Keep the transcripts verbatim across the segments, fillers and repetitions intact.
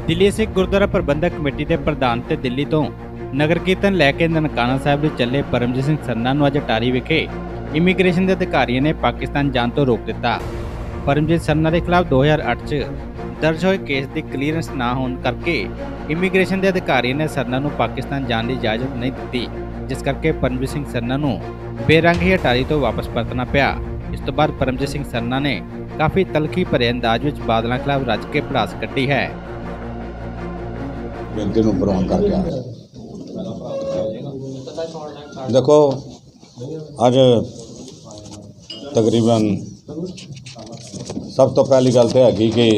Delhi Sikh Gurdwara Prabandhak committee ਦੇ ਪ੍ਰਧਾਨ ਤੇ ਦਿੱਲੀ ਤੋਂ ਨਗਰ ਕੀਰਤਨ ਲੈ ਕੇ ਨਨਕਾਣਾ ਸਾਹਿਬ ਵਿੱਚ ਚੱਲੇ ਪਰਮਜੀਤ ਸਿੰਘ ਸਰਨਾ ਨੂੰ ਅੱਜ ਅਟਾਰੀ ਵਿਖੇ ਇਮੀਗ੍ਰੇਸ਼ਨ ਦੇ ਅਧਿਕਾਰੀਆਂ ਨੇ ਪਾਕਿਸਤਾਨ ਜਾਣ ਤੋਂ ਰੋਕ ਦਿੱਤਾ। ਪਰਮਜੀਤ ਸਰਨਾ ਦੇ ਖਿਲਾਫ ਦੋ ਹਜ਼ਾਰ ਅੱਠ 'ਚ ਦਰਜ ਹੋਏ ਕੇਸ ਦੀ ਕਲੀਅਰੈਂਸ ਨਾ ਹੋਣ ਕਰਕੇ ਇਮੀਗ੍ਰੇਸ਼ਨ ਦੇ ਅਧਿਕਾਰੀਆਂ ਨੇ ਸਰਨਾ ਨੂੰ ਪਾਕਿਸਤਾਨ ਜਾਣ ਦੀ ਇਜਾਜ਼ਤ ਨਹੀਂ ਦਿੱਤੀ, ਜਿਸ ਕਰਕੇ ਪਰਮਜੀਤ ਸਿੰਘ ਸਰਨਾ ਨੂੰ ਬੇਰੰਗ ਹੀ ਅਟਾਰੀ ਤੋਂ ਵਾਪਸ ਪਰਤਣਾ ਪਿਆ। ਇਸ ਤੋਂ ਬਾਅਦ ਪਰਮਜੀਤ ਸਿੰਘ ਸਰਨਾ ਨੇ ਕਾਫੀ ਤਲਖੀ ਭਰੇ ਅੰਦਾਜ਼ ਵਿੱਚ ਬਾਦਲਾਂ ਖਿਲਾਫ ਰੱਜ ਕੇ ਭੜਾਸ ਕੱਢੀ ਹੈ। ਬੇਨਤੀ ਨੂੰ ਪ੍ਰਵਾਨ ਕਰਕੇ ਆ देखो अज तकरीबन सब तो पहली गल तो हैगी कि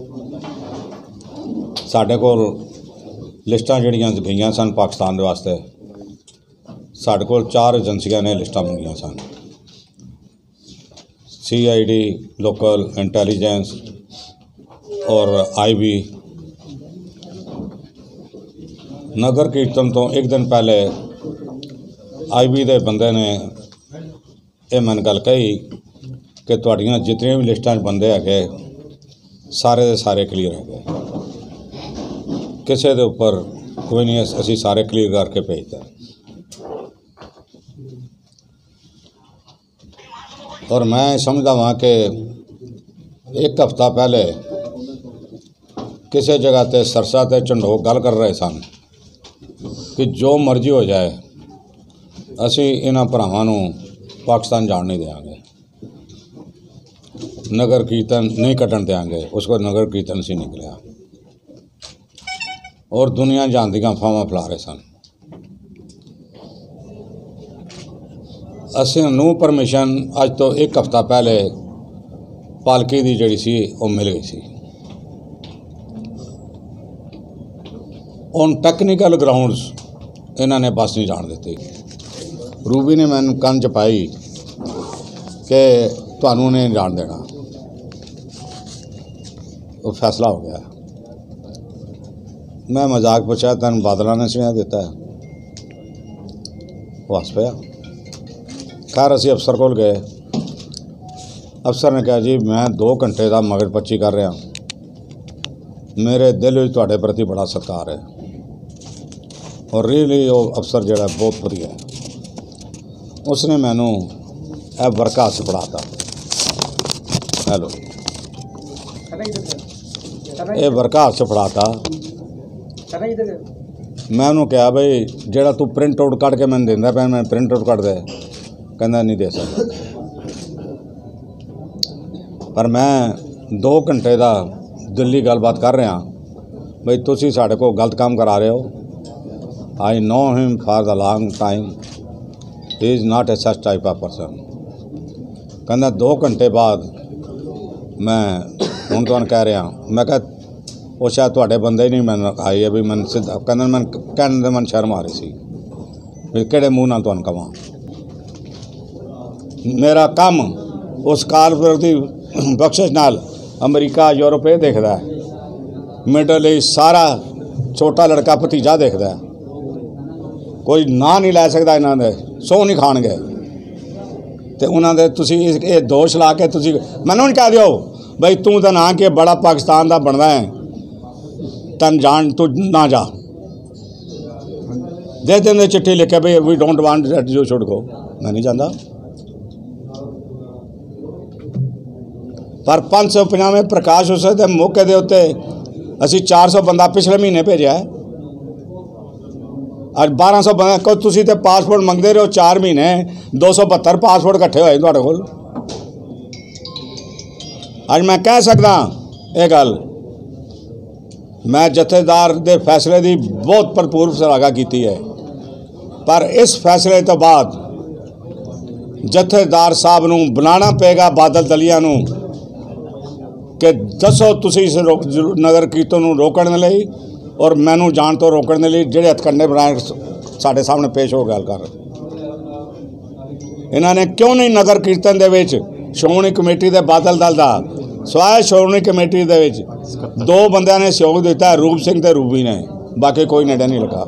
साढ़े कोल लिस्टां जिहड़ियां गईयां सन पाकिस्तान दे वास्ते साढ़े कोल चार एजेंसियां ने लिस्टां मंगियां सन। C I D, local intelligence और आई बी। नगर कीर्तन तो एक दिन पहले आई बी दे बंदे ने यह मैंने गल कही कि तुहाड़ियां जितने भी लिस्टां बंदे है सारे दे सारे क्लीयर है, किसी दे उपर कोई नहीं, असी सारे क्लीयर करके भेजते। और मैं समझदा वां कि एक हफ्ता पहले किसी जगह ते सरसा ते झंडोक गल कर रहे सन कि जो मर्जी हो जाए असी इन्हां भरावां नूं पाकिस्तान जाण नहीं देंगे, नगर कीर्तन नहीं कट्टण देंगे। उसको नगर कीर्तन से निकलिया और दुनिया जान दी अफवाहां फैला रहे सन। असी नूं परमिशन अज तो एक हफ्ता पहले पालकी दी जिहड़ी सी वो मिल गई सी। ऑन टैक्नीकल ग्राउंड्स इन्हां ने बस नहीं जाण दित्ती। रूबी ने मैनू कंन च पाई कि तुहानू नहीं जाण देना, वो फैसला हो गया। मैं मजाक पूछा तैन बादलों ने सुनिया दिता है, वो हस पाया। खैर असी अफसर कोल गए, अफसर ने कहा जी मैं दो घंटे का मगर पच्ची कर रहा, मेरे दिल में तुहाडे प्रति बड़ा सत्कार है। और रियली वो अफसर जिहड़ा बहुत वधिया है। उसने मैनू यह वर्क हाथ पढ़ाता, हेलो ये वर्क हाथ पढ़ाता। मैं उन्होंने कहा भाई जेड़ा तू प्रिंट आउट कट के मैंने देंदा पे मैं प्रिंट आउट कट दे, कहना नहीं दे सकता। पर मैं दो घंटे का दिल्ली गलबात कर रहा भाई तुसी साढ़े को गलत काम करा रहे हो। I know him for the long time, he is not a such type of person. कहना दो घंटे बाद मैं हूँ तुहानू कह रहा, मैं कहा वो शायद तुहाडे बंदे ही नहीं मैंने आई है भी मैं सीधा कहना मैं कहने मन शर्म आ रही सी भी किहड़े मूँह नाल तुहानू कहां। मेरा काम उस कारपोरेट की बख्शिश नाल अमरीका यूरोप ये देखता है, मिडल ईस्ट सारा छोटा लड़का भतीजा देखता है। कोई ना नहीं लै सकता इन्हों दे सौ नहीं खाणगे तो उन्होंने तुसी ये दोष ला के तुसी मैनू नहीं कह दिओ बई तू तो ना कि बड़ा पाकिस्तान का बनता है तन जान तू ना जा, दे देंगे चिट्ठी लिखे भाई we don't want that you should go. मैं नहीं जाता। पर पाँच सौ पचानवे प्रकाश उस मौके के उत्ते असी चार सौ बंदा पिछले महीने भेजा है, अज बारह सौ बंदा को तुसी ते पासपोर्ट मंगते रहो चार महीने दो सौ बहत्तर पासपोर्ट कट्ठे होए तुहाडे कोल। अज मैं कह सकदा ये गल, मैं जथेदार दे फैसले की बहुत भरपूर सराहना की है, पर इस फैसले तो बाद जथेदार साहब नूं बनाना पेगा बादल दलिया नूं कि दसो तुसी इस नगर कीर्तन नूं रोकण लई और मैनू जान तो रोकने लिए ਜਿਹੜੇ हथकंडे बनाए साढ़े सामने पेश हो गल कर। इन्होंने क्यों नहीं नगर कीर्तन दे विच श्रोमणी कमेटी दे बादल दल दा सवाए श्रोमणी कमेटी दे विच दो बंदियां ने सहयोग दिता, रूप सिंह ते रूबी ने, बाकी कोई नेड़े नहीं लगा।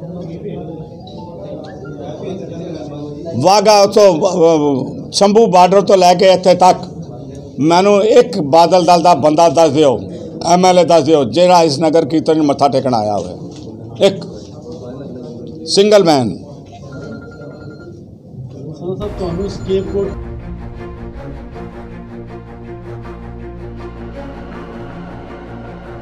वाघा तो शंभू बार्डर तो लैके इत्थे तक मैनू एक बादल दल का बंदा दस दिओ ਐਮ ਐਲ ਏ ਦੱਸ ਦਿਓ ਜਿਹੜਾ ਇਸ ਨਗਰ ਕੀਰਤਨ ਮੱਥਾ ਟੇਕਣ ਆਇਆ ਹੋਵੇ, ਇੱਕ ਸਿੰਗਲ ਮੈਨ। ਸਾਹਿਬ ਤੁਹਾਨੂੰ ਸਕੇਪਗੋਟ